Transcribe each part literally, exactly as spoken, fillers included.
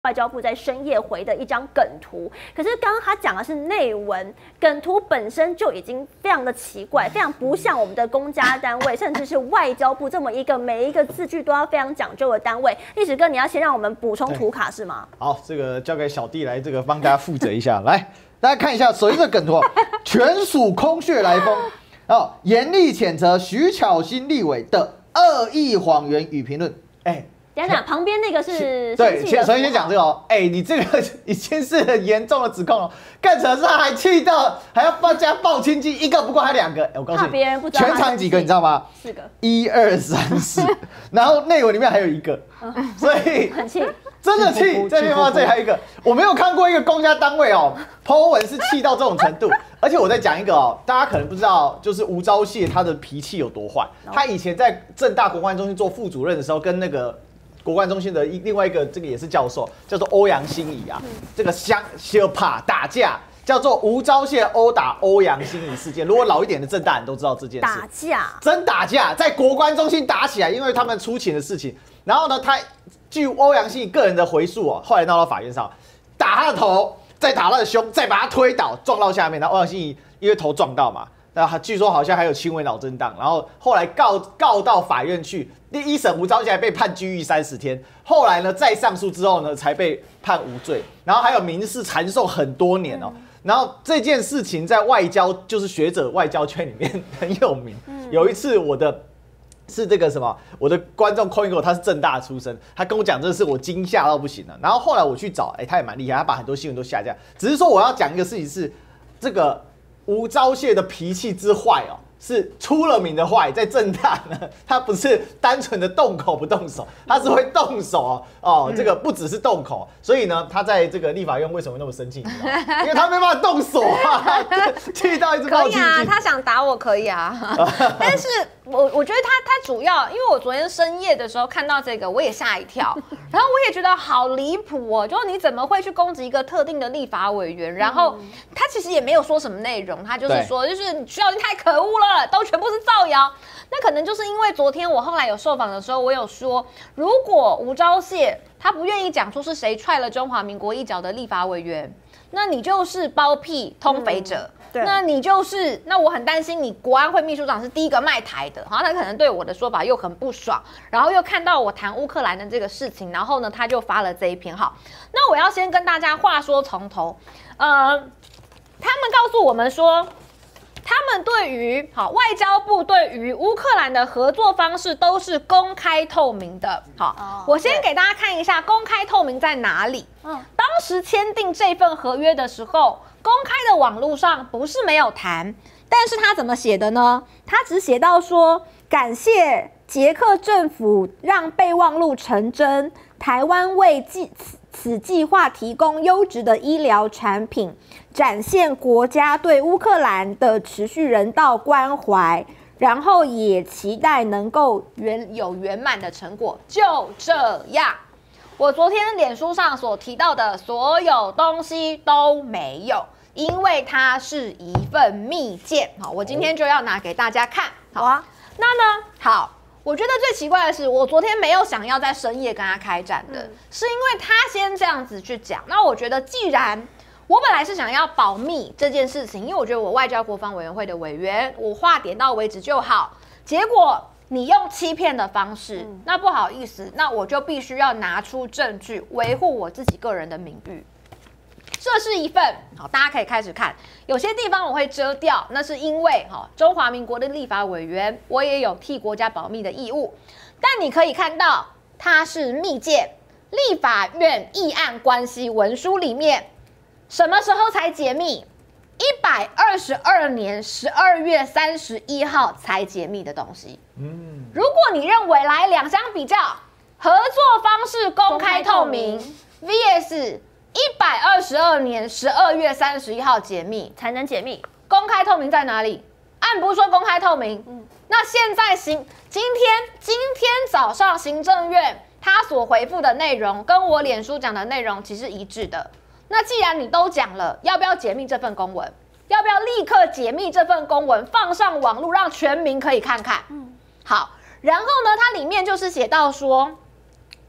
外交部在深夜回的一张梗图，可是刚刚他讲的是内文，梗图本身就已经非常的奇怪，非常不像我们的公家单位，甚至是外交部这么一个每一个字句都要非常讲究的单位。历史哥，你要先让我们补充图卡是吗？ 好，这个交给小弟来这个帮大家负责一下。来，大家看一下，首先这个梗图，全属空穴来风哦，严厉谴责徐巧芯立委的恶意谎言与评论。哎。 等一下，旁边那个是对，先首先先讲这个哦，哎、欸，你这个已经是很严重的指控了，更扯是他还气到还要报加报亲戚，一个不过还两个，哎、欸，我告诉你， 别人不知道全场几个你知道吗？ 四个， 一二三四，然后内文里面还有一个，所以很气， 真的气。这边吗？这里还有一个，我没有看过一个公家单位哦 ，po 文是气到这种程度。而且我再讲一个哦，大家可能不知道，就是吴钊燮他的脾气有多坏。他以前在政大国关中心做副主任的时候，跟那个国关中心的另外一个这个也是教授，叫做欧阳欣怡啊，嗯、这个相相怕打架，叫做吴钊燮殴打欧阳欣怡事件。如果老一点的政大人都知道这件事， 打架真打架，在国关中心打起来，因为他们出勤的事情。然后呢，他据欧阳欣怡个人的回述哦，后来闹到法院上，打他的头，再打他的胸，再把他推倒，撞到下面。然后欧阳欣怡因为头撞到嘛。那据说好像还有轻微脑震荡，然后后来告告到法院去，第一审吴钊燮还被判拘役三十天，后来呢再上诉之后呢才被判无罪，然后还有民事缠讼很多年哦。嗯、然后这件事情在外交就是学者外交圈里面很有名。嗯、有一次我的是这个什么，我的观众扣一个，他是政大出身，他跟我讲这个事，我惊吓到不行了。然后后来我去找，哎、欸，他也蛮厉害，他把很多新闻都下架。只是说我要讲一个事情是这个。吴钊燮的脾气之坏哦，是出了名的坏。在政大呢，他不是单纯的动口不动手，他是会动手哦。哦，这个不只是动口，所以呢，他在这个立法院为什么那么生气？因为他没办法动手啊，气到一直爆气。 可以啊，他想打我可以啊，但是我我觉得他他主要，因为我昨天深夜的时候看到这个，我也吓一跳，然后我也觉得好离谱哦，就是你怎么会去攻击一个特定的立法委员？然后他其实也没有说什么内容，他就是说，就是你徐巧芯太可恶了，都全部是造谣。那可能就是因为昨天我后来有受访的时候，我有说，如果吴钊燮他不愿意讲出是谁踹了中华民国一脚的立法委员，那你就是包庇通匪者。嗯那你就是，那我很担心你国安会秘书长是第一个卖台的，好，他可能对我的说法又很不爽，然后又看到我谈乌克兰的这个事情，然后呢，他就发了这一篇。好，那我要先跟大家话说从头，呃，他们告诉我们说，他们对于好外交部对于乌克兰的合作方式都是公开透明的。好，哦、我先给大家看一下公开透明在哪里。嗯，当时签订这份合约的时候。公开的网络上不是没有谈，但是他怎么写的呢？他只写到说，感谢捷克政府让备忘录成真，台湾为计此计划提供优质的医疗产品，展现国家对乌克兰的持续人道关怀，然后也期待能够圆有圆满的成果。就这样。我昨天脸书上所提到的所有东西都没有，因为它是一份密件。好，我今天就要拿给大家看。好啊，那呢，好，我觉得最奇怪的是，我昨天没有想要在深夜跟他开战的，嗯、是因为他先这样子去讲。那我觉得，既然我本来是想要保密这件事情，因为我觉得我外交国防委员会的委员，我话点到为止就好。结果。你用欺骗的方式，嗯、那不好意思，那我就必须要拿出证据维护我自己个人的名誉。这是一份好，大家可以开始看，有些地方我会遮掉，那是因为哈中华民国的立法委员，我也有替国家保密的义务。但你可以看到，它是密件，立法院议案关系文书里面，什么时候才解密？一百二十二年十二月三十一号才解密的东西。嗯，如果你认为来两相比较，合作方式公开透明 V S 一百二十二年十二月三十一号解密才能解密， 公开透明在哪里？按不是说公开透明，嗯，那现在行今天今天早上行政院他所回复的内容，跟我脸书讲的内容其实一致的。那既然你都讲了，要不要解密这份公文？要不要立刻解密这份公文，放上网络，让全民可以看看？嗯，好。然后呢，它里面就是写到说，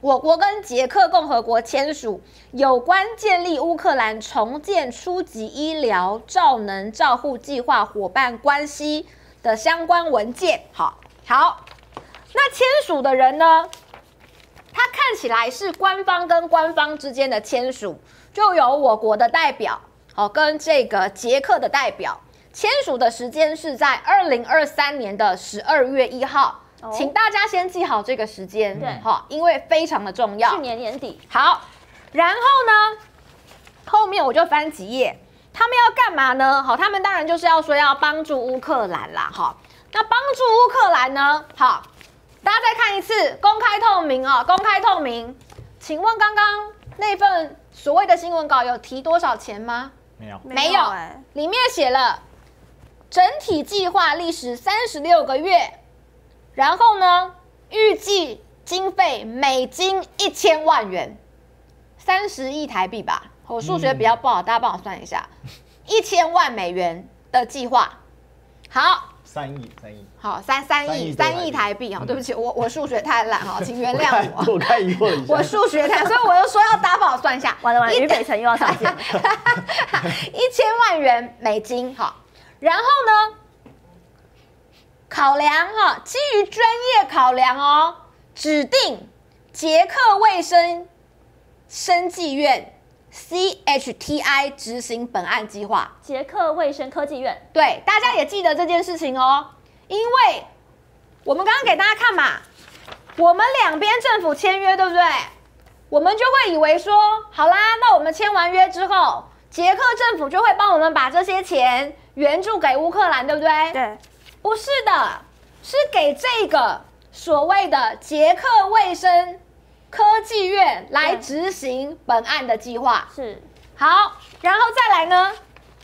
我国跟捷克共和国签署有关建立乌克兰重建初级医疗照能照护计划伙伴关系的相关文件。好，好，那签署的人呢？他看起来是官方跟官方之间的签署，就有我国的代表，好，跟这个捷克的代表签署的时间是在二零二三年的十二月一号。请大家先记好这个时间， 对， 好，因为非常的重要。 去年年底， 好，然后呢，后面我就翻几页，他们要干嘛呢？好，他们当然就是要说要帮助乌克兰啦，好，那帮助乌克兰呢？好，大家再看一次，公开透明哦，公开透明。请问刚刚那份所谓的新闻稿有提多少钱吗？ 没有， 没有，欸、里面写了整体计划历时三十六个月。然后呢，预计经费美金一千万元，三十亿台币吧。我数学比较不好，嗯、大家帮我算一下，一千万美元的计划。好， 三亿，三亿。 好，三三亿，三亿台币。好，对不起，我我数学太烂哈，请原谅我。 我开疑惑一下。 我数学太，所以我又说要大家帮我算一下。 完了完了，俞北辰又要上线。 一千万元美金，好，然后呢？考量哈，基于专业考量哦，指定捷克卫生生技院 C H T I 执行本案计划。 捷克卫生科技院， 对，大家也记得这件事情哦，因为我们刚刚给大家看嘛，我们两边政府签约，对不对？我们就会以为说，好啦，那我们签完约之后，捷克政府就会帮我们把这些钱援助给乌克兰，对不对？ 对。 不是的，是给这个所谓的捷克卫生科技院来执行本案的计划。 是， 好，然后再来呢，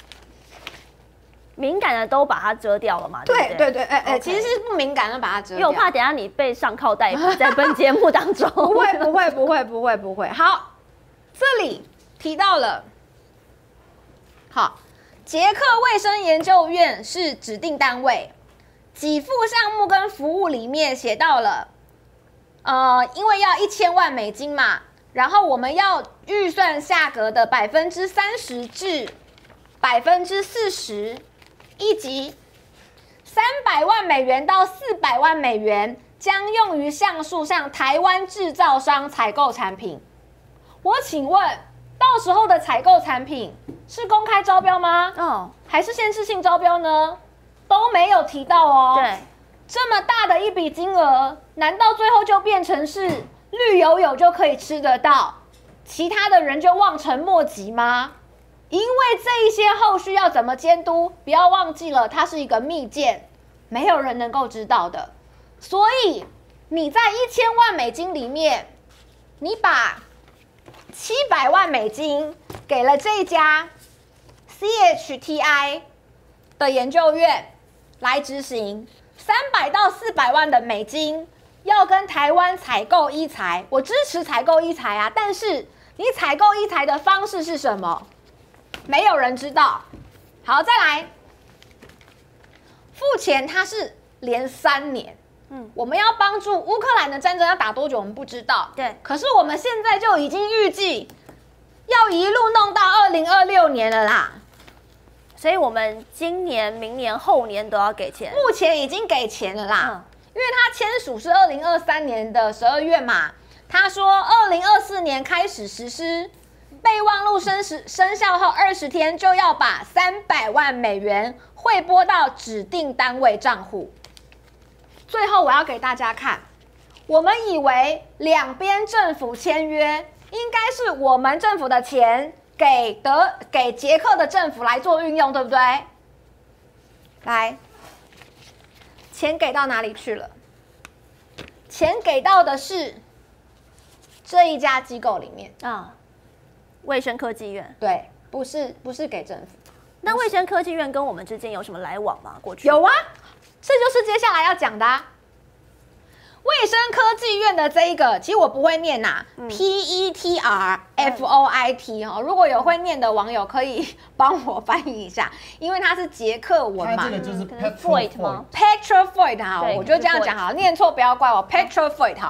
敏感的都把它遮掉了嘛？ 对对对对，哎哎，其实是不敏感的把它遮掉， 因为我怕等一下你被上铐逮捕在本节目当中。 不会不会不会不会不会。好，这里提到了，好，捷克卫生研究院是指定单位。给付项目跟服务里面写到了，呃，因为要一千万美金嘛，然后我们要预算价格的百分之三十至百分之四十，以及三百万美元到四百万美元将用于上述向台湾制造商采购产品。我请问，到时候的采购产品是公开招标吗？ 哦， 还是限制性招标呢？都没有提到哦。 对， 这么大的一笔金额，难道最后就变成是绿油油就可以吃得到，其他的人就望尘莫及吗？因为这一些后续要怎么监督，不要忘记了，它是一个密件，没有人能够知道的。所以你在一千万美金里面，你把七百万美金给了这一家 C H T I 的研究院来执行，三百到四百万的美金要跟台湾采购医材，我支持采购医材啊，但是你采购医材的方式是什么？没有人知道。好，再来，付钱它是连三年，嗯，我们要帮助乌克兰的战争要打多久，我们不知道， 对， 可是我们现在就已经预计要一路弄到二零二六年了啦。 所以我们今年、明年、后年都要给钱。 目前已经给钱了啦， 嗯、 因为他签署是二零二三年的十二月嘛，他说二零二四年开始实施，备忘录生时生效后二十天就要把三百万美元汇拨到指定单位账户。最后我要给大家看，我们以为两边政府签约，应该是我们政府的钱。给德给捷克的政府来做运用，对不对？来，钱给到哪里去了？钱给到的是这一家机构里面啊，卫生科技院。 对，不是不是给政府。 那卫生科技院跟我们之间有什么来往吗？过去有啊，这就是接下来要讲的啊。卫生科技院的这一个，其实我不会念呐、啊嗯、，P E T R F O I T 哦。如果有会念的网友，可以帮我翻译一下，因为它是捷克文嘛。 它这个就是 Petrovoit 吗 ？Petrovoit 哈，我就这样讲好，念错不要怪我。Petrovoit 哈，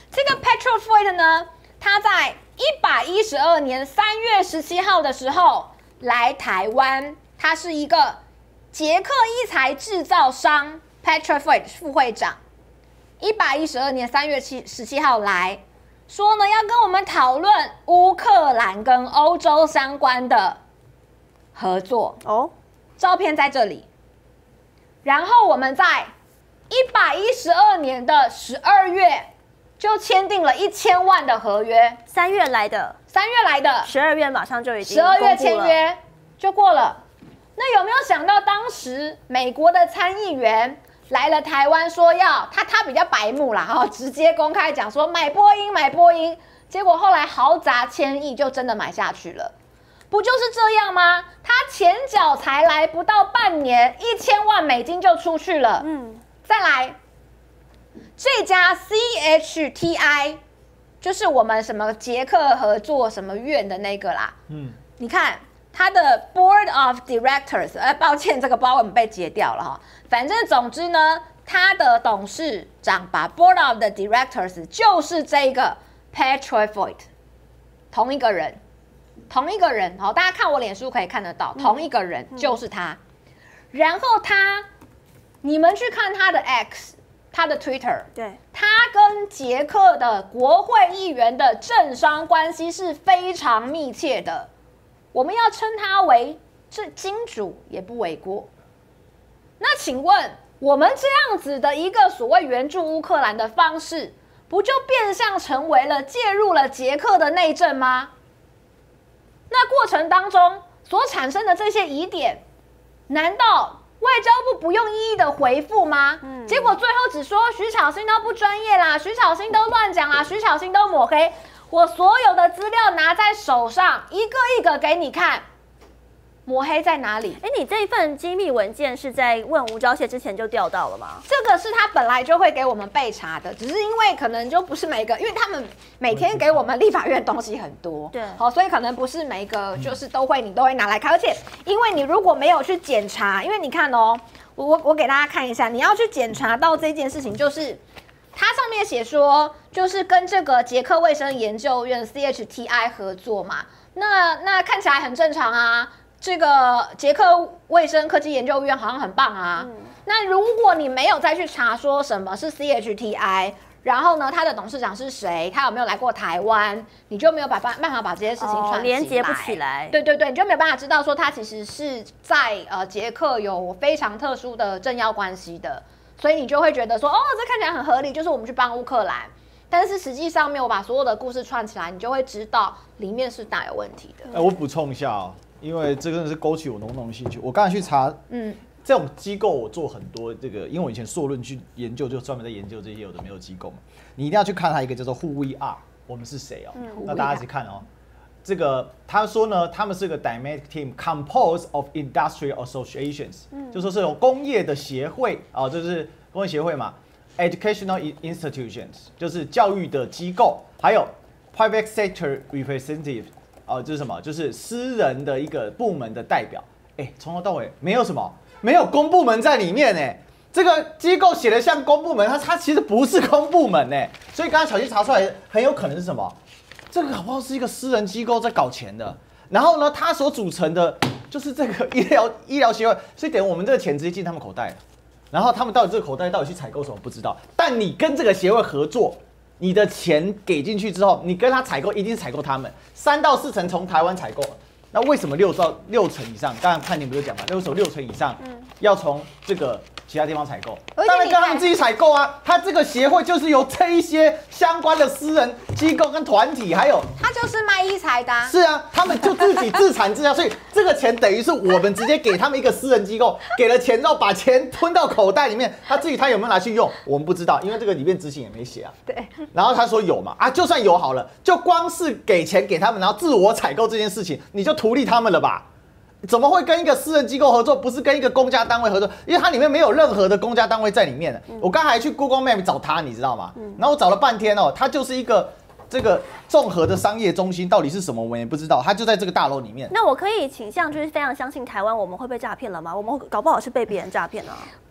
这个 Petrovoit 呢，他在一百一十二年三月十七号的时候来台湾，他是一个捷克医材制造商 Petrovoit 副会长。一百一十二年三月十七号来说呢，要跟我们讨论乌克兰跟欧洲相关的合作哦。照片在这里，然后我们在一百一十二年的十二月就签订了一千万的合约， 三月来的， 三月来的， 十二月马上就已经十二月签约就过了。那有没有想到当时美国的参议员来了台湾，说要他他比较白目啦，哈，直接公开讲说买波音买波音，结果后来豪砸千亿就真的买下去了。不就是这样吗？他前脚才来不到半年，一千万美金就出去了。嗯，再来，这家 C H T I 就是我们什么捷克合作什么院的那个啦。嗯，你看他的 Board of Directors， 呃，抱歉，这个包我们被截掉了哈。反正总之呢，他的董事长把 Board of the Directors 就是这个 Petrovoit， 同一个人。同一个人，好，大家看我脸书可以看得到，同一个人就是他。然后他，你们去看他的 X， 他的 Twitter， 对，他跟捷克的国会议员的政商关系是非常密切的，我们要称他为这金主也不为过。那请问，我们这样子的一个所谓援助乌克兰的方式，不就变相成为了介入了捷克的内政吗？那过程当中所产生的这些疑点，难道外交部不用一一的回复吗？嗯，结果最后只说徐巧芯都不专业啦，徐巧芯都乱讲啦，徐巧芯都抹黑。我所有的资料拿在手上，一个一个给你看，抹黑在哪里？ 哎，你这份机密文件是在问吴钊燮之前就调到了吗？ 这个是他本来就会给我们备查的，只是因为可能就不是每个，因为他们每天给我们立法院东西很多，对，好，所以可能不是每一个就是都会你都会拿来看，而且因为你如果没有去检查，因为你看哦，我我我给大家看一下，你要去检查到这件事情，就是它上面写说，就是跟这个捷克卫生研究院 C H T I 合作嘛，那那看起来很正常啊。这个捷克卫生科技研究院好像很棒啊。嗯、那如果你没有再去查说什么是 C H T I， 然后呢，他的董事长是谁，他有没有来过台湾，你就没有办办办法把这些事情串起来， 连接不起来。 对对对，你就没有办法知道说他其实是在呃捷克有非常特殊的政要关系的，所以你就会觉得说，哦，这看起来很合理，就是我们去帮乌克兰。但是实际上没有把所有的故事串起来，你就会知道里面是大有问题的。 哎，我补充一下哦。因为这真的是勾起我浓浓的兴趣。我刚才去查，嗯，这种机构我做很多这个，因为我以前硕论去研究，就专门在研究这些有的没有机构嘛。你一定要去看它一个叫做 Who We Are， 我们是谁哦？嗯、那大家一起看哦。这个他说呢，他们是个 dynamic team composed of industrial associations，、嗯、就说是有工业的协会啊、哦，就是工业协会嘛 ，educational institutions 就是教育的机构，还有 private sector representative。哦，这是什么？就是私人的一个部门的代表。哎，从头到尾没有什么，没有公部门在里面哎。这个机构写的像公部门，它它其实不是公部门哎。所以刚才小新查出来，很有可能是什么？这个搞不好是一个私人机构在搞钱的。然后呢，它所组成的就是这个医疗医疗协会，所以等于我们这个钱直接进他们口袋了。然后他们到底这个口袋到底去采购什么不知道，但你跟这个协会合作。你的钱给进去之后，你跟他采购一定是采购他们三到四成从台湾采购，那为什么六到六成以上？刚才判定不是讲嘛，为什么六成以上要从这个其他地方采购？当然跟他们自己采购啊！他这个协会就是由这一些相关的私人机构跟团体，还有他就是卖医材的、啊。 是啊，他们就自己自产自销，所以这个钱等于是我们直接给他们一个私人机构，给了钱之后把钱吞到口袋里面，他至于他有没有拿去用，我们不知道，因为这个里面执行也没写啊。 对。 然后他说有嘛啊，就算有好了，就光是给钱给他们，然后自我采购这件事情，你就图利他们了吧？怎么会跟一个私人机构合作，不是跟一个公家单位合作？因为它里面没有任何的公家单位在里面的。嗯、我刚才还去 Google Map 找它，你知道吗？嗯、然后我找了半天哦，它就是一个这个综合的商业中心，到底是什么我们也不知道，它就在这个大楼里面。 那我可以倾向就是非常相信台湾我们会被诈骗了吗？我们搞不好是被别人诈骗啊。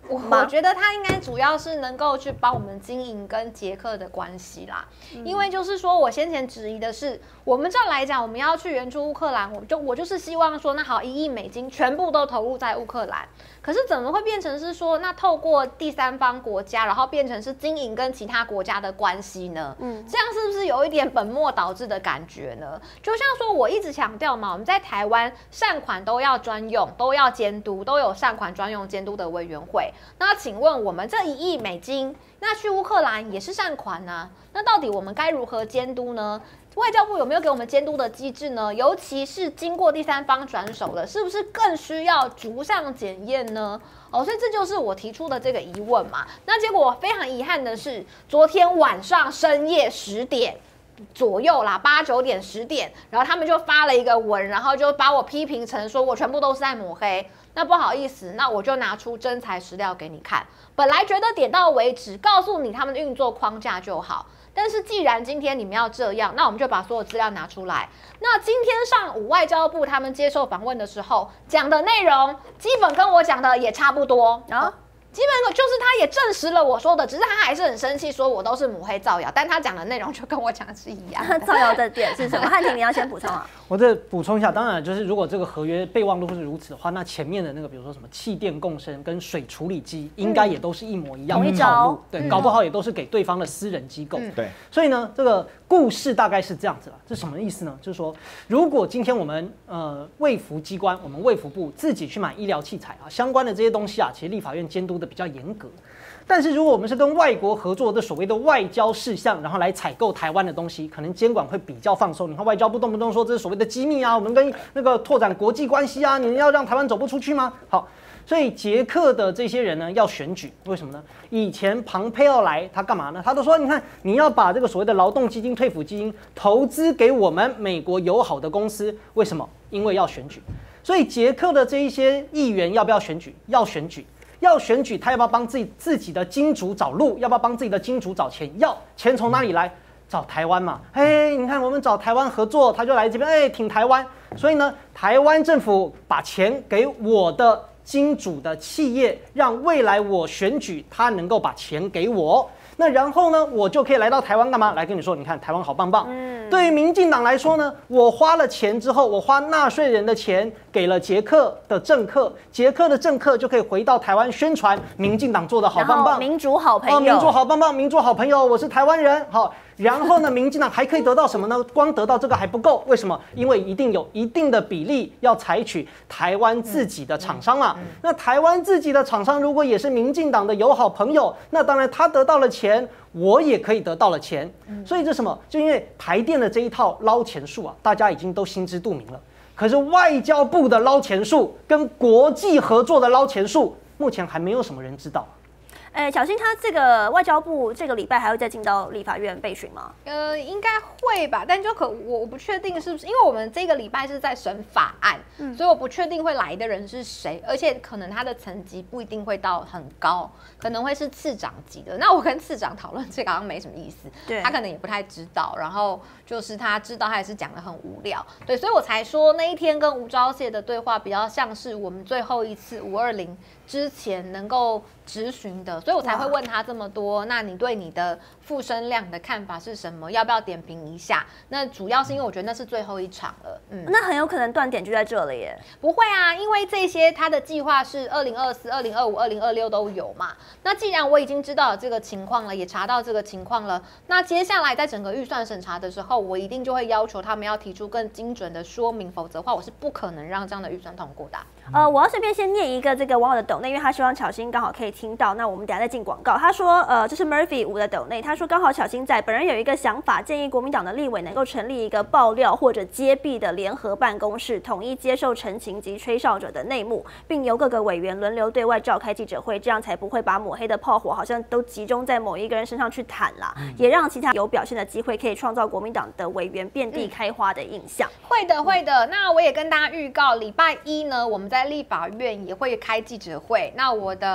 我我觉得他应该主要是能够去帮我们经营跟捷克的关系啦，嗯、因为就是说我先前质疑的是，我们这来讲我们要去援助乌克兰，我就我就是希望说，那好，一亿美金全部都投入在乌克兰，可是怎么会变成是说，那透过第三方国家，然后变成是经营跟其他国家的关系呢？嗯，这样是不是有一点本末倒置的感觉呢？就像说我一直强调嘛，我们在台湾善款都要专用，都要监督，都有善款专用监督的委员会。那请问我们这一亿美金，那去乌克兰也是善款呢、啊？那到底我们该如何监督呢？外交部有没有给我们监督的机制呢？尤其是经过第三方转手了，是不是更需要逐项检验呢？哦，所以这就是我提出的这个疑问嘛。那结果非常遗憾的是，昨天晚上深夜十点左右啦，八九点十点，然后他们就发了一个文，然后就把我批评成说我全部都是在抹黑。那不好意思，那我就拿出真材实料给你看。本来觉得点到为止，告诉你他们的运作框架就好。但是既然今天你们要这样，那我们就把所有资料拿出来。那今天上午外交部他们接受访问的时候讲的内容，基本跟我讲的也差不多啊。基本就是他也证实了我说的，只是他还是很生气，说我都是抹黑造谣，但他讲的内容就跟我讲的是一样。 造谣的点是什么？汉庭，你要先补充啊。 我这补充一下，当然就是如果这个合约备忘录是如此的话，那前面的那个比如说什么气电共生跟水处理机，应该也都是一模一样的套路，对，搞不好也都是给对方的私人机构。 对， 所以呢，这个故事大概是这样子了。这什么意思呢？就是说，如果今天我们呃卫福机关，我们卫福部自己去买医疗器材啊，相关的这些东西啊，其实立法院监督的比较严格。但是如果我们是跟外国合作的所谓的外交事项，然后来采购台湾的东西，可能监管会比较放松。你看外交部动不动说这是所谓的机密啊，我们跟那个拓展国际关系啊，你们要让台湾走不出去吗？好，所以捷克的这些人呢要选举，为什么呢？以前庞佩奥来他干嘛呢？他都说，你看你要把这个所谓的劳动基金、退抚基金投资给我们美国友好的公司，为什么？因为要选举。所以捷克的这一些议员要不要选举？要选举。要选举，他要不要帮自己自己的金主找路？要不要帮自己的金主找钱？要钱从哪里来？找台湾嘛。哎，你看我们找台湾合作，他就来这边，哎，挺台湾。所以呢，台湾政府把钱给我的金主的企业，让未来我选举，他能够把钱给我。那然后呢，我就可以来到台湾干嘛？来跟你说，你看台湾好棒棒。嗯，对于民进党来说呢，我花了钱之后，我花纳税人的钱给了捷克的政客，捷克的政客就可以回到台湾宣传民进党做的好棒棒， 民主好朋友， 哦，民主好棒棒，民主好朋友，我是台湾人，好。然后呢，民进党还可以得到什么呢？光得到这个还不够，为什么？因为一定有一定的比例要采取台湾自己的厂商嘛。那台湾自己的厂商如果也是民进党的友好朋友，那当然他得到了钱，我也可以得到了钱。所以这什么？就因为台电的这一套捞钱术啊，大家已经都心知肚明了。可是外交部的捞钱术跟国际合作的捞钱术，目前还没有什么人知道。 哎，小新他这个外交部这个礼拜还会再进到立法院备询吗？ 呃，应该会吧，但就可我我不确定是不是，因为我们这个礼拜是在审法案，嗯、所以我不确定会来的人是谁，而且可能他的层级不一定会到很高，可能会是次长级的。那我跟次长讨论这个好像没什么意思，对，他可能也不太知道，然后就是他知道他也是讲得很无聊，对，所以我才说那一天跟吴钊燮的对话比较像是我们最后一次五二零之前能够质询的，所以我才会问他这么多。那你对你的复生量的看法是什么？要不要点评一下？那主要是因为我觉得那是最后一场了，嗯， 那很有可能断点就在这了耶。 不会啊，因为这些他的计划是二零二四、二零二五、二零二六都有嘛。那既然我已经知道这个情况了，也查到这个情况了，那接下来在整个预算审查的时候，我一定就会要求他们要提出更精准的说明，否则的话我是不可能让这样的预算通过的。 呃，我要顺便先念一个这个网友的抖内，因为他希望巧芯刚好可以听到，那我们等一下再进广告。他说，呃，这是 Murphy 五的抖内，他说刚好巧芯在，本人有一个想法，建议国民党的立委能够成立一个爆料或者揭弊的联合办公室，统一接受陈情及吹哨者的内幕，并由各个委员轮流对外召开记者会，这样才不会把抹黑的炮火好像都集中在某一个人身上去谈啦，嗯、也让其他有表现的机会，可以创造国民党的委员遍地开花的印象。 嗯、会的，会的。那我也跟大家预告，礼拜一呢，我们在立法院也会开记者会。那我的呃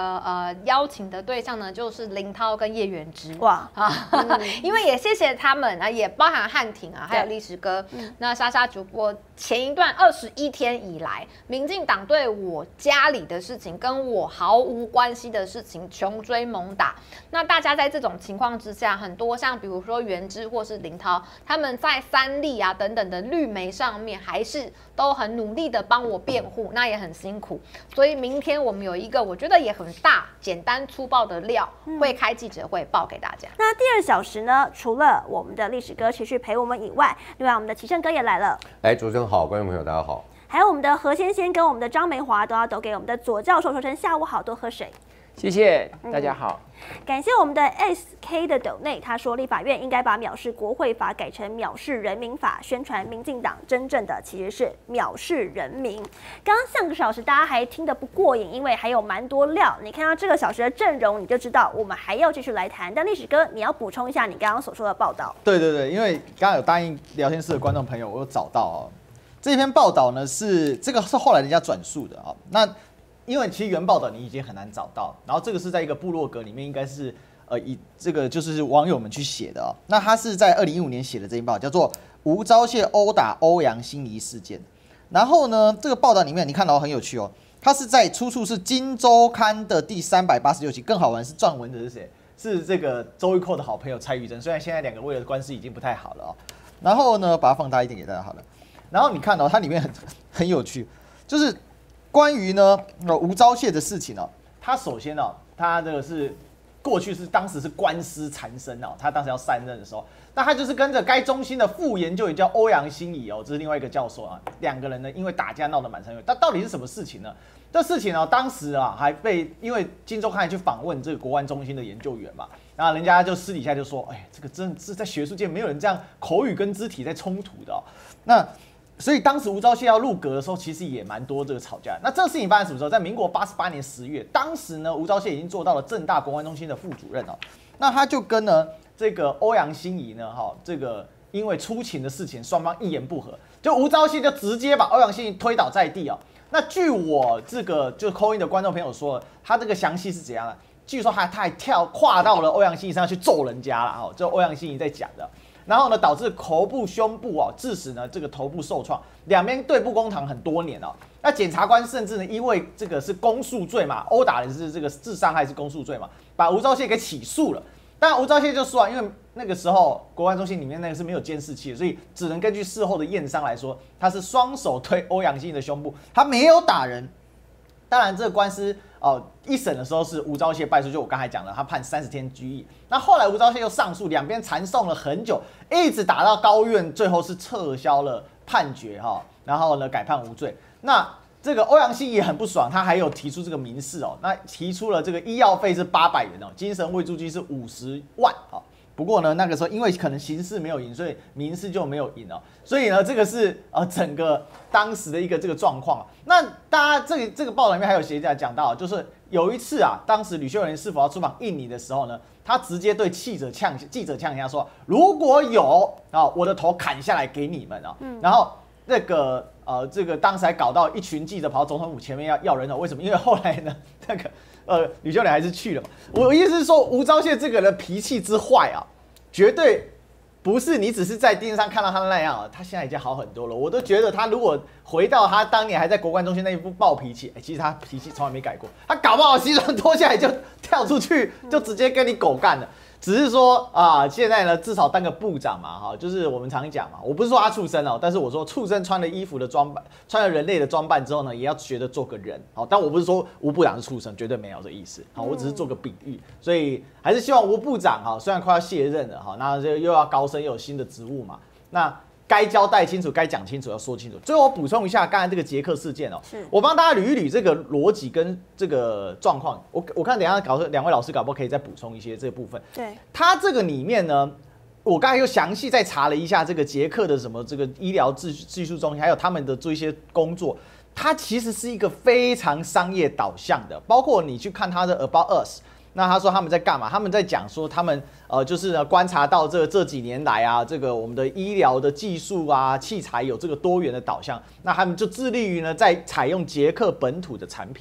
呃邀请的对象呢，就是林涛跟叶元之。 哇啊，因为也谢谢他们啊，也包含汉庭啊，还有历史哥。那莎莎主播前一段二十一天以来，民进党对我家里的事情跟我毫无关系的事情穷追猛打。那大家在这种情况之下，很多像比如说元之或是林涛，他们在三立啊等等的绿媒上面，还是都很努力的帮我辩护，那也很辛苦。所以明天我们有一个我觉得也很大、简单粗暴的料，会开记者会报给大家。 那第二小时呢，除了我们的历史哥持续陪我们以外，另外我们的齐胜哥也来了。 哎，主持人好，观众朋友大家好。 还有我们的何先先跟我们的张梅华都要都给我们的左教授说声下午好，多喝水。 谢谢大家好。 嗯、感谢我们的 S K 的斗内，他说立法院应该把藐视国会法改成藐视人民法，宣传民进党真正的其实是藐视人民。刚刚上个小时大家还听得不过瘾，因为还有蛮多料。你看到这个小时的阵容，你就知道我们还要继续来谈。但历史哥，你要补充一下你刚刚所说的报道。 对对对，因为刚刚有答应聊天室的观众朋友，我有找到哦。这篇报道呢是这个是后来人家转述的啊、哦，那因为其实原报道你已经很难找到，然后这个是在一个部落格里面，应该是呃以这个就是网友们去写的哦。那他是在二零一五年写的这篇报道，叫做《吴钊燮殴打欧阳欣怡事件》。然后呢，这个报道里面你看到很有趣哦，它是在出处是《今周刊》的第三百八十六期。更好玩是撰文的是谁？是这个周玉蔻的好朋友蔡玉珍。虽然现在两个为了官司已经不太好了哦。然后呢，把它放大一点给大家好了。然后你看到、哦、它里面很很有趣，就是关于呢吴钊燮的事情哦。他首先哦，他这个是过去是当时是官司缠身哦，他当时要上任的时候，那他就是跟着该中心的副研究员叫欧阳欣怡哦，这是另外一个教授啊，两个人呢因为打架闹得满城风雨。但到底是什么事情呢？这事情呢、哦，当时啊还被因为《今周刊》去访问这个国关中心的研究员嘛，然后人家就私底下就说，哎，这个真的是在学术界没有人这样口语跟肢体在冲突的哦。那所以当时吴钊燮要入阁的时候，其实也蛮多这个吵架。那这个事情发生什么时候？在民国八十八年十月，当时呢，吴钊燮已经做到了政大国关中心的副主任哦。那他就跟呢这个欧阳欣怡呢，哈，这个因为出勤的事情，双方一言不合，就吴钊燮就直接把欧阳欣怡推倒在地哦。那据我这个就 call in 的观众朋友说，他这个详细是怎样的？据说他他还跳跨到了欧阳欣怡身上去揍人家了哦，就欧阳欣怡在讲的。然后呢，导致头部、胸部哦，致使呢这个头部受创，两边对簿公堂很多年哦。那检察官甚至呢，因为这个是公诉罪嘛，殴打人是这个致伤害是公诉罪嘛，把吴钊燮给起诉了。但吴钊燮就说啊，因为那个时候国关中心里面那个是没有监视器的，所以只能根据事后的验伤来说，他是双手推欧阳欣怡的胸部，他没有打人。当然，这个官司哦，一审的时候是吴钊燮败诉，就我刚才讲了，他判三十天拘役。那后来吴钊燮又上诉，两边缠讼了很久，一直打到高院，最后是撤销了判决哈，然后呢改判无罪。那这个欧阳欣怡也很不爽，他还有提出这个民事哦，那提出了这个医药费是八百元哦，精神慰藉金是五十万哦。不过呢，那个时候因为可能刑事没有赢，所以民事就没有赢哦。所以呢，这个是呃整个当时的一个这个状况。那大家这个这个报道里面还有写家讲到，就是有一次啊，当时吕秀莲是否要出访印尼的时候呢，他直接对记者呛记者呛一下说，如果有啊，我的头砍下来给你们啊。嗯、然后那个呃这个当时还搞到一群记者跑到总统府前面要要人头，为什么？因为后来呢，那个。呃，吕秀莲还是去了嘛。我的意思是说，吴钊燮这个人脾气之坏啊，绝对不是你只是在电视上看到他那样啊，他现在已经好很多了。我都觉得他如果回到他当年还在国关中心那一副暴脾气，哎，其实他脾气从来没改过。他搞不好西装脱下来就跳出去，就直接跟你狗干了。只是说啊，现在呢，至少当个部长嘛，哈，就是我们常讲嘛，我不是说他畜生哦，但是我说畜生穿了衣服的装扮，穿了人类的装扮之后呢，也要学着做个人，好，但我不是说吴部长是畜生，绝对没有这意思，好，我只是做个比喻，所以还是希望吴部长哈，虽然快要卸任了哈，那又要高升，又有新的职务嘛，那。该交代清楚，该讲清楚，要说清楚。最后我补充一下刚才这个捷克事件哦，我帮大家捋一捋这个逻辑跟这个状况。我我看等一下搞两位老师搞不好可以再补充一些这个部分。 对， 他这个里面呢，我刚才又详细再查了一下这个捷克的什么这个医疗技技术中心，还有他们的做一些工作。它其实是一个非常商业导向的，包括你去看他的 About Us。那他说他们在干嘛？他们在讲说他们呃，就是呢观察到这这几年来啊，这个我们的医疗的技术啊、器材有这个多元的导向，那他们就致力于呢在采用捷克本土的产品。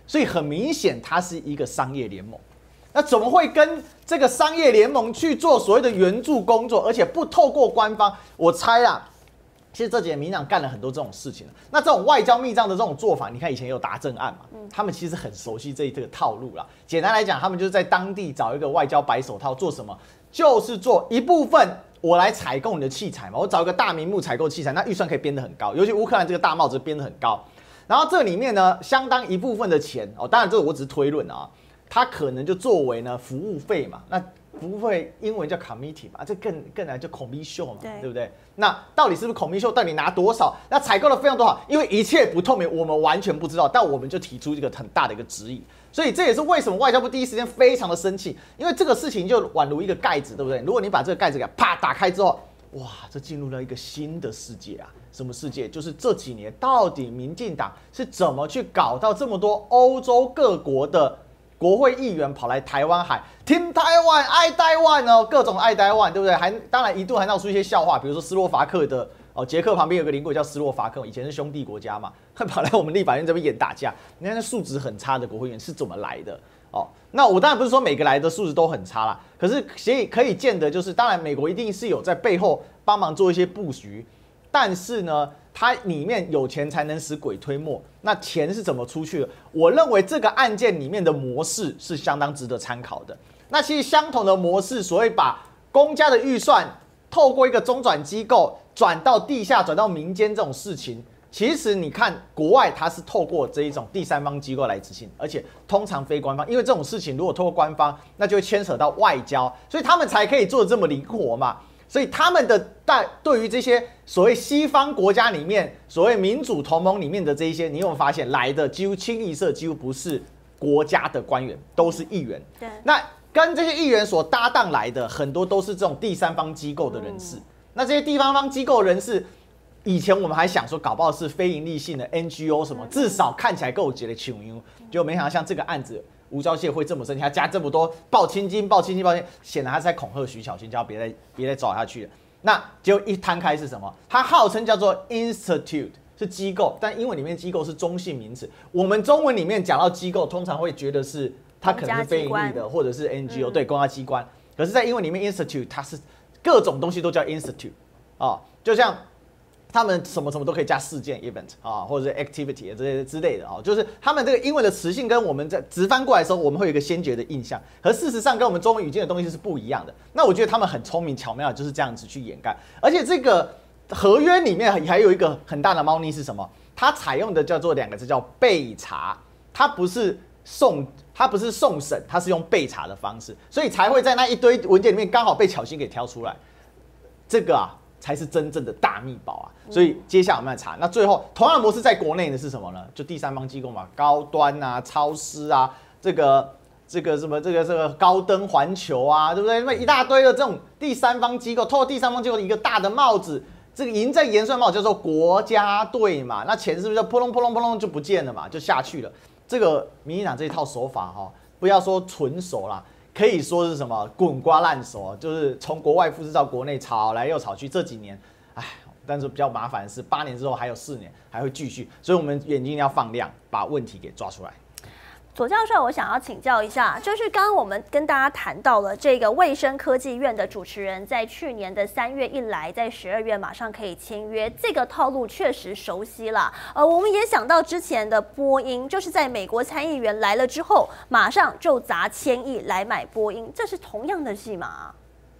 所以很明显它是一个商业联盟。那怎么会跟这个商业联盟去做所谓的援助工作，而且不透过官方？我猜啦，其实这几年民进党干了很多这种事情。那这种外交密账的这种做法，你看以前也有达正案嘛，他们其实很熟悉这这个套路啦。简单来讲，他们就是在当地找一个外交白手套，做什么？就是做一部分我来采购你的器材嘛，我找一个大名目采购器材，那预算可以编得很高，尤其乌克兰这个大帽子编得很高。然后这里面呢，相当一部分的钱哦，当然这个我只是推论啊。它可能就作为呢服务费嘛，那服务费英文叫 committee 嘛，这更更难叫 commission 嘛， 对, 对不对？那到底是不是 commission？ 到底拿多少？那采购的费用多少？因为一切不透明，我们完全不知道，但我们就提出一个很大的一个质疑，所以这也是为什么外交部第一时间非常的生气，因为这个事情就宛如一个盖子，对不对？如果你把这个盖子给它啪打开之后，哇，这进入了一个新的世界啊！什么世界？就是这几年到底民进党是怎么去搞到这么多欧洲各国的国会议员跑来台湾海听台湾爱台湾哦，各种爱台湾，对不对？还当然一度还闹出一些笑话，比如说斯洛伐克的哦，捷克旁边有个邻国叫斯洛伐克，以前是兄弟国家嘛，跑来我们立法院这边演打架。你看那素质很差的国会议员是怎么来的？哦，那我当然不是说每个来的素质都很差啦，可是可以可以见得就是，当然美国一定是有在背后帮忙做一些布局，但是呢，它里面有钱才能使鬼推磨。那钱是怎么出去的？我认为这个案件里面的模式是相当值得参考的。那其实相同的模式，所谓把公家的预算透过一个中转机构转到地下、转到民间这种事情，其实你看国外它是透过这一种第三方机构来执行，而且通常非官方，因为这种事情如果透过官方，那就会牵扯到外交，所以他们才可以做得这么灵活嘛。所以他们的在对于这些所谓西方国家里面，所谓民主同盟里面的这一些，你有没有发现来的几乎清一色几乎不是国家的官员，都是议员。 对， 那跟这些议员所搭档来的很多都是这种第三方机构的人士。嗯、那这些第三方机构人士，以前我们还想说搞不好是非营利性的 N G O 什么，至少看起来够觉得穷优，结果没想到像这个案子。吴钊燮会这么生气，他加这么多报青金、报青金、报青金，显然他是在恐吓徐巧芯，叫他别再别再找下去了。那结果一摊开是什么？他号称叫做 institute 是机构，但英文里面机构是中性名词。我们中文里面讲到机构，通常会觉得是它可能是非营利的，或者是 N G O，、嗯、对，公家机关。可是，在英文里面 institute 它是各种东西都叫 institute 啊、哦，就像。他们什么什么都可以加事件 event 啊，或者是 activity 这些之类的啊，就是他们这个英文的词性跟我们在直翻过来的时候，我们会有一个先觉的印象，可事实上跟我们中文语境的东西是不一样的。那我觉得他们很聪明巧妙，就是这样子去掩盖。而且这个合约里面还有一个很大的猫腻是什么？它采用的叫做两个字叫备查，它不是送，它不是送审，它是用备查的方式，所以才会在那一堆文件里面刚好被巧芯给挑出来。这个啊。才是真正的大秘宝啊！所以接下来我们来查，那最后同样的模式在国内的是什么呢？就第三方机构嘛，高端啊、超市啊，这个这个什么这个这个高登环球啊，对不对？那么一大堆的这种第三方机构，透过第三方机构的一个大的帽子，这个银正言顺帽叫做国家队嘛，那钱是不是就扑隆扑隆扑隆就不见了嘛，就下去了？这个民进党这一套手法哈、哦，不要说纯熟啦。可以说是什么滚瓜烂熟，就是从国外复制到国内，炒来又炒去。这几年，哎，但是比较麻烦的是，八年之后还有四年还会继续，所以我们眼睛要放亮，把问题给抓出来。 左教授，我想要请教一下，就是刚刚我们跟大家谈到了这个卫生科技院的主持人，在去年的三月一来，在十二月马上可以签约，这个套路确实熟悉了。呃，我们也想到之前的波音，就是在美国参议员来了之后，马上就砸千亿来买波音，这是同样的戏码。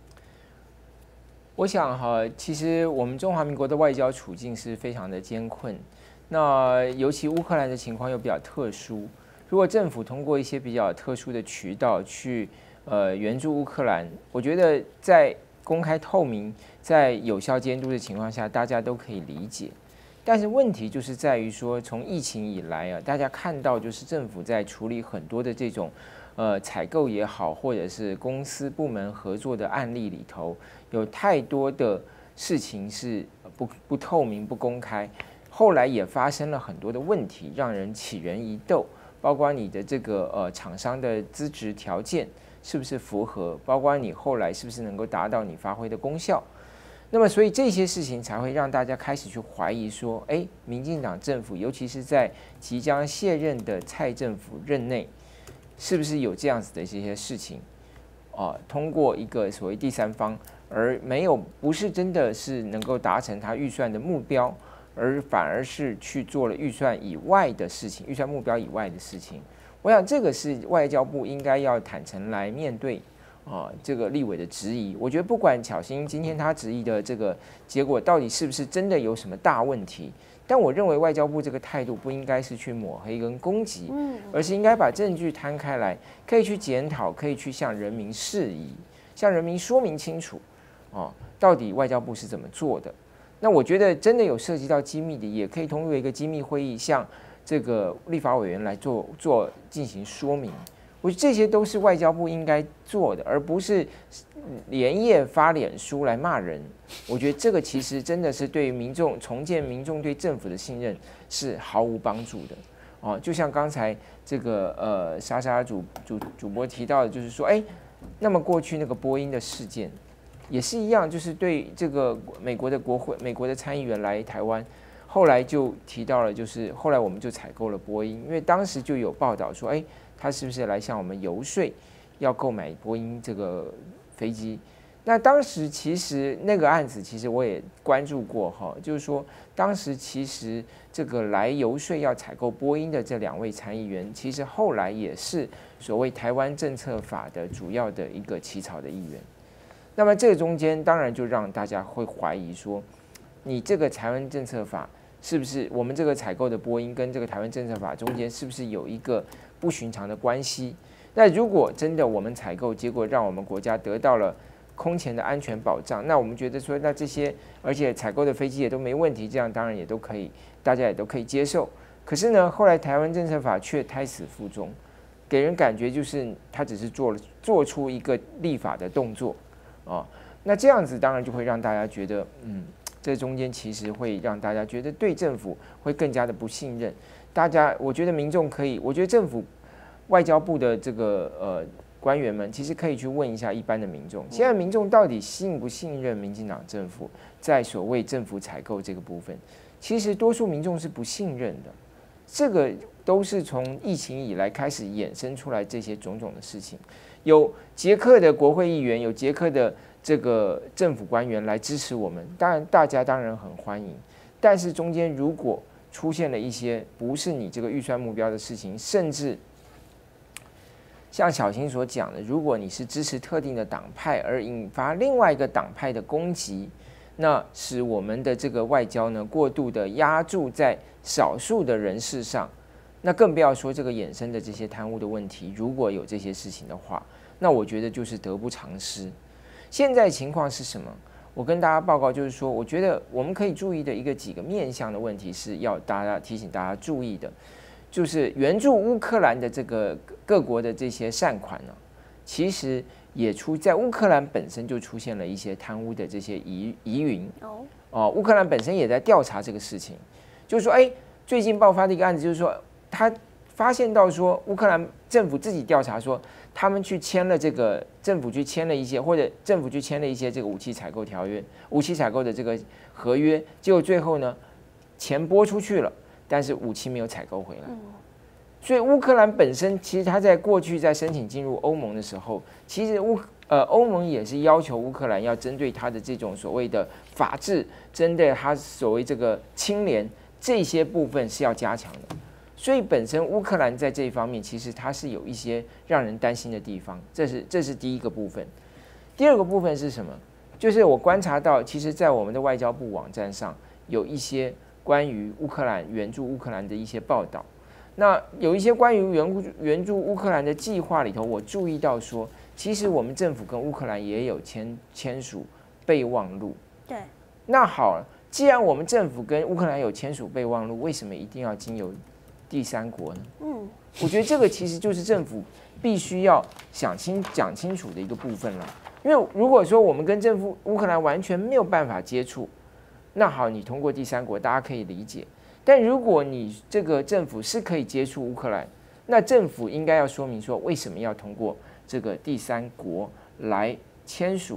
我想哈，其实我们中华民国的外交处境是非常的艰困，那尤其乌克兰的情况又比较特殊。如果政府通过一些比较特殊的渠道去呃援助乌克兰，我觉得在公开透明、在有效监督的情况下，大家都可以理解。但是问题就是在于说，从疫情以来啊，大家看到就是政府在处理很多的这种呃采购也好，或者是公司部门合作的案例里头，有太多的事情是不不透明、不公开，后来也发生了很多的问题，让人起人疑窦。包括你的这个呃厂商的资质条件是不是符合，包括你后来是不是能够达到你发挥的功效。 那么，所以这些事情才会让大家开始去怀疑说，哎，民进党政府，尤其是在即将卸任的蔡政府任内，是不是有这样子的这些事情？啊，通过一个所谓第三方，而没有不是真的是能够达成他预算的目标，而反而是去做了预算以外的事情，预算目标以外的事情。我想这个是外交部应该要坦诚来面对。啊，这个立委的质疑，我觉得不管巧芯今天他质疑的这个结果到底是不是真的有什么大问题，但我认为外交部这个态度不应该是去抹黑跟攻击，而是应该把证据摊开来，可以去检讨，可以去向人民释疑，向人民说明清楚，啊，到底外交部是怎么做的。那我觉得真的有涉及到机密的，也可以通过一个机密会议向这个立法委员来做做进行说明。我觉得这些都是外交部应该做的，而不是连夜发脸书来骂人。我觉得这个其实真的是对于民众重建民众对政府的信任是毫无帮助的。哦，就像刚才这个呃莎莎主主主播提到的，就是说，哎，那么过去那个波音的事件也是一样，就是对这个美国的国会、美国的参议员来台湾，后来就提到了，就是后来我们就采购了波音，因为当时就有报道说，哎。他是不是来向我们游说，要购买波音这个飞机？那当时其实那个案子，其实我也关注过哈，就是说当时其实这个来游说要采购波音的这两位参议员，其实后来也是所谓台湾政策法的主要的一个起草的议员。那么这个中间当然就让大家会怀疑说，你这个台湾政策法是不是我们这个采购的波音跟这个台湾政策法中间是不是有一个不寻常的关系？那如果真的我们采购，结果让我们国家得到了空前的安全保障，那我们觉得说，那这些而且采购的飞机也都没问题，这样当然也都可以，大家也都可以接受。可是呢，后来台湾政策法却胎死腹中，给人感觉就是他只是做了做出一个立法的动作啊，那这样子当然就会让大家觉得，嗯，这中间其实会让大家觉得对政府会更加的不信任。大家，我觉得民众可以，我觉得政府外交部的这个呃官员们，其实可以去问一下一般的民众，现在民众到底信不信任民进党政府在所谓政府采购这个部分？其实多数民众是不信任的，这个都是从疫情以来开始衍生出来这些种种的事情。有捷克的国会议员，有捷克的这个政府官员来支持我们，当然大家当然很欢迎，但是中间如果出现了一些不是你这个预算目标的事情，甚至像小新所讲的，如果你是支持特定的党派而引发另外一个党派的攻击，那使我们的这个外交呢过度的压注在少数的人士上，那更不要说这个衍生的这些贪污的问题，如果有这些事情的话，那我觉得就是得不偿失。现在情况是什么？我跟大家报告，就是说，我觉得我们可以注意的一个几个面向的问题是要大家提醒大家注意的，就是援助乌克兰的这个各国的这些善款呢，其实也出在乌克兰本身就出现了一些贪污的这些疑疑云哦，哦，乌克兰本身也在调查这个事情，就是说，哎，最近爆发的一个案子，就是说他发现到说乌克兰政府自己调查说，他们去签了这个政府去签了一些，或者政府去签了一些这个武器采购条约、武器采购的这个合约，结果最后呢，钱拨出去了，但是武器没有采购回来。所以乌克兰本身其实他在过去在申请进入欧盟的时候，其实乌呃欧盟也是要求乌克兰要针对他的这种所谓的法治，针对他所谓这个清廉这些部分是要加强的。所以本身乌克兰在这一方面，其实它是有一些让人担心的地方，这是这是第一个部分。第二个部分是什么？就是我观察到，其实，在我们的外交部网站上有一些关于乌克兰援助乌克兰的一些报道。那有一些关于援援助乌克兰的计划里头，我注意到说，其实我们政府跟乌克兰也有签签署备忘录。 对。那好了，既然我们政府跟乌克兰有签署备忘录，为什么一定要经由第三国呢？嗯，我觉得这个其实就是政府必须要想清讲清楚的一个部分了。因为如果说我们跟政府乌克兰完全没有办法接触，那好，你通过第三国大家可以理解。但如果你这个政府是可以接触乌克兰，那政府应该要说明说为什么要通过这个第三国来签署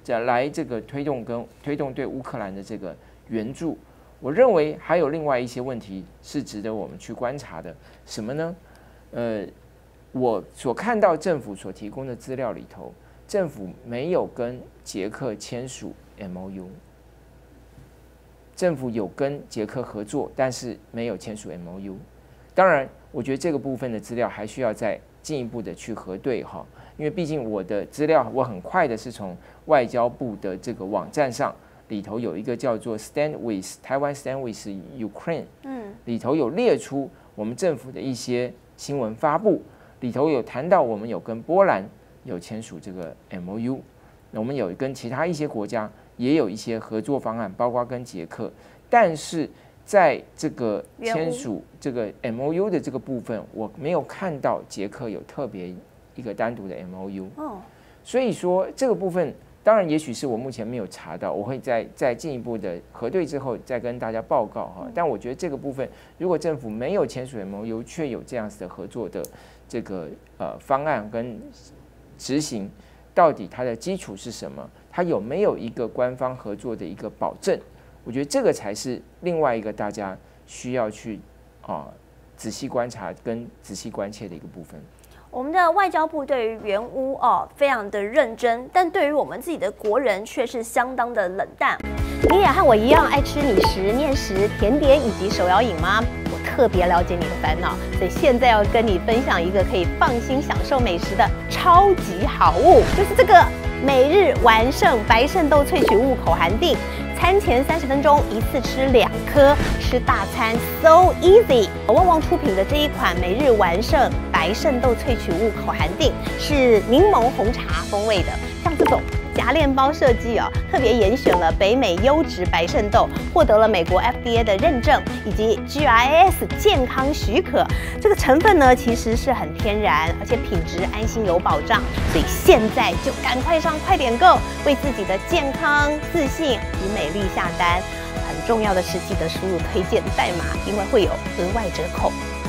来这个推动跟推动对乌克兰的这个援助。我认为还有另外一些问题是值得我们去观察的，什么呢？呃，我所看到政府所提供的资料里头，政府没有跟捷克签署 M O U， 政府有跟捷克合作，但是没有签署 M O U。当然，我觉得这个部分的资料还需要再进一步的去核对哈，因为毕竟我的资料我很快的是从外交部的这个网站上里头有一个叫做 Stand with 台湾 Stand with Ukraine， 嗯，里头有列出我们政府的一些新闻发布，里头有谈到我们有跟波兰有签署这个 M O U， 那我们有跟其他一些国家也有一些合作方案，包括跟捷克，但是在这个签署这个 M O U 的这个部分，我没有看到捷克有特别一个单独的 M O U。哦，所以说这个部分，当然也许是我目前没有查到，我会再再进一步的核对之后再跟大家报告哈。但我觉得这个部分，如果政府没有签署 M O U， 却有这样子的合作的这个呃方案跟执行，到底它的基础是什么？它有没有一个官方合作的一个保证？我觉得这个才是另外一个大家需要去啊、呃、仔细观察跟仔细关切的一个部分。 我们的外交部对于援乌哦非常的认真，但对于我们自己的国人却是相当的冷淡。 你也和我一样爱吃米食、面食、甜点以及手摇饮吗？我特别了解你的烦恼，所以现在要跟你分享一个可以放心享受美食的超级好物，就是这个每日完胜白肾豆萃取物口含定。餐前三十分钟一次吃两颗，吃大餐 so easy。旺旺出品的这一款每日完胜白肾豆萃取物口含定是柠檬红茶风味的，像这种夹链包设计哦，特别严选了北美优质白肾豆，获得了美国 F D A 的认证以及 G I S 健康许可。这个成分呢其实是很天然，而且品质安心有保障，所以现在就赶快上快点购，为自己的健康、自信与美丽下单。很重要的是记得输入推荐代码，因为会有额外折扣。